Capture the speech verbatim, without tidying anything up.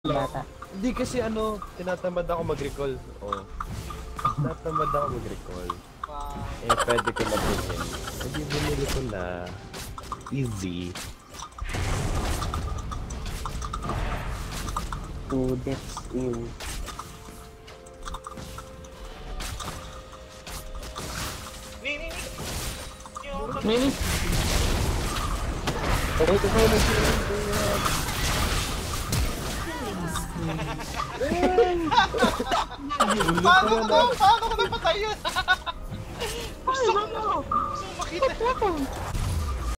Bata. Hindi kasi ano, tinatamad ako mag-recall. Oh. Tinatamad ako mag-recall. Eh, pwede ko na bilhin. Hindi binili ko na. Easy. Two deaths in. Ni, ni, ni. Yung Nini? Okay, ito kayo Paano ko na? Paano ko napatay yun? Gusto ko. Gusto ko makita.